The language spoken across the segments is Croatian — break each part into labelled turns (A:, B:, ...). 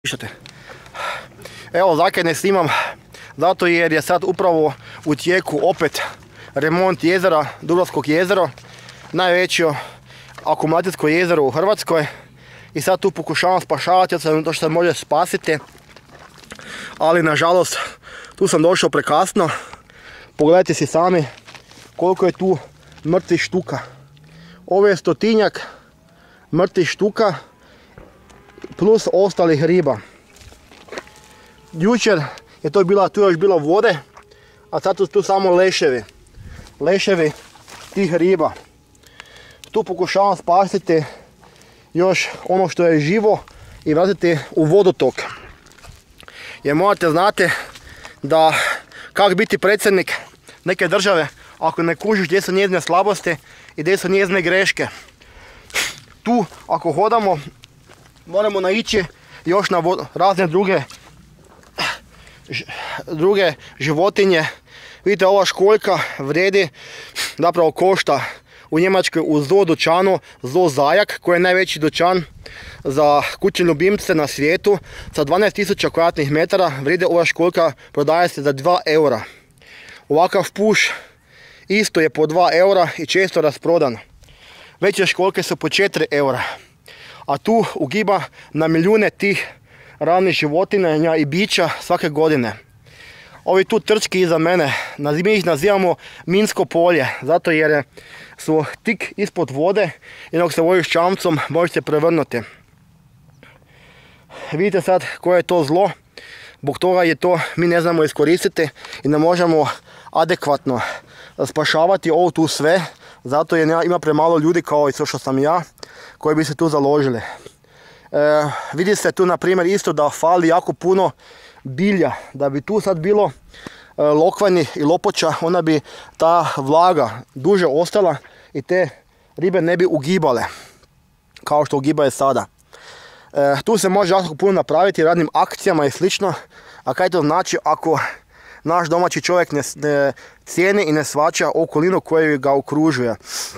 A: Evo, zakaj ne snimam? Zato jer je sad upravo u tijeku opet remont jezera, Dubrovskog jezero, najveće akumulacijsko jezero u Hrvatskoj. I sad tu pokušavam spašavati to što se može spasiti, ali nažalost tu sam došao prekasno. Pogledajte si sami koliko je tu mrtvih štuka. Ovo je 100-tinjak mrtvih štuka plus ostalih riba. Jučer je to bila, tu još bilo vode, a sad su tu samo leševi tih riba. Tu pokušavam spasiti još ono što je živo i vratiti u vodotok. Jer morate znati da kako biti predsjednik neke države ako ne kužiš gdje su njezine slabosti i gdje su njezine greške. Tu ako hodamo moramo naići još na razne druge životinje. Vidite, ova školjka vredi, zapravo košta u Njemačkoj u zoo dućanu, zoo Zajak, koji je najveći dućan za kućne ljubimce na svijetu. Sa 12.000 kvadratnih metara vredi ova školjka, prodaje se za 2 eura. Ovakav puš isto je po 2 eura i često rasprodan. Veće školjke su po 4 eura. A tu ugiba na milijune tih raznih životinja i bića svake godine. Ovi tu trčki iza mene, mi ih nazivamo minsko polje, zato jer su tik ispod vode i dok se vojiš čamcom možeš se prevrnuti. Vidite sad koje je to zlo, zbog toga je to mi ne znamo iskoristiti i ne možemo adekvatno spašavati ovo tu sve, zato jer ima premalo ljudi kao i što sam ja, koji bi se tu založili. Vidi se tu na primjer isto da fali jako puno bilja. Da bi tu sad bilo lokvani i lopoča, onda bi ta vlaga duže ostala i te ribe ne bi ugibale kao što ugibaju sada. Tu se može jako puno napraviti radnim akcijama i slično. A kaj to znači ako naš domaći čovjek ne cijeni i ne shvaća okolinu koja ga okružuje?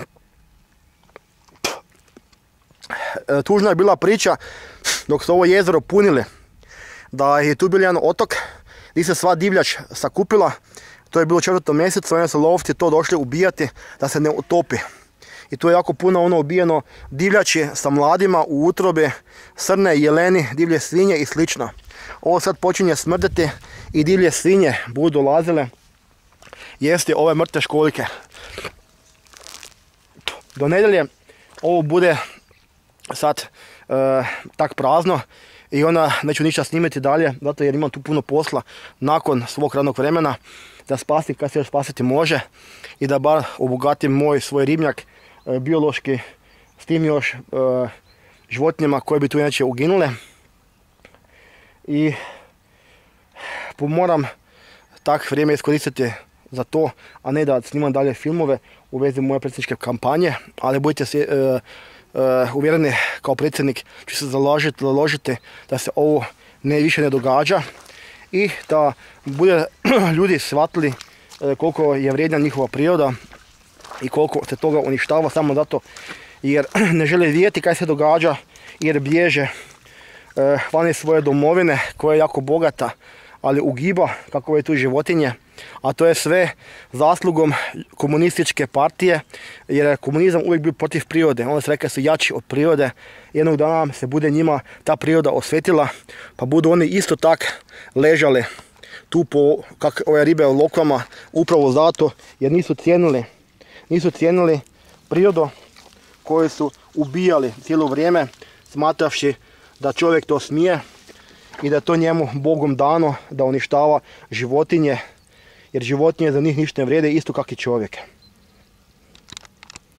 A: Tužna je bila priča dok su ovo jezero punili, da je tu bio jedan otok gdje se sva divljač sakupila. To je bilo u 4. mjesecu, oni su lovci to došli ubijati da se ne utopi. I tu je jako puno ubijeno divljači sa mladima u utrobi, srne, jeleni, divlje svinje i slično. Ovo sad počinje smrditi i divlje svinje budu dolazile jesti ove mrtve školjke. Do nedjelje ovo bude sad tak prazno i onda neću ništa snimati dalje, zato jer imam tu puno posla nakon svog radnog vremena da spasim kad se još spasiti može i da bar obogatim svoj ribnjak biološki s tim još životinjama koje bi tu inače uginule. I moram tak vrijeme iskoristiti za to, a ne da snimam dalje filmove u vezi moje predsjedničke kampanje, ali budite uvjereni, kao predsjednik ću se založiti da se ovo više ne događa i da bude ljudi shvatili koliko je vrijedna njihova priroda i koliko se toga uništava samo zato jer ne žele vidjeti kaj se događa, jer bježe van iz svoje domovine koja je jako bogata, ali ugiba kako je tu životinje, a to je sve zaslugom komunističke partije, jer je komunizam uvijek bio protiv prirode. Oni su rekli da su jači od prirode, jednog dana se bude njima ta priroda osvetila, pa budu oni isto tak ležali tu po ove ribe u lokvama, upravo zato jer nisu cijenili prirodu koju su ubijali cijelo vrijeme, smatravši da čovjek to smije i da je to njemu Bogom dano da uništava životinje, jer životinje za njih ništa ne vrijede isto kao i čovjek.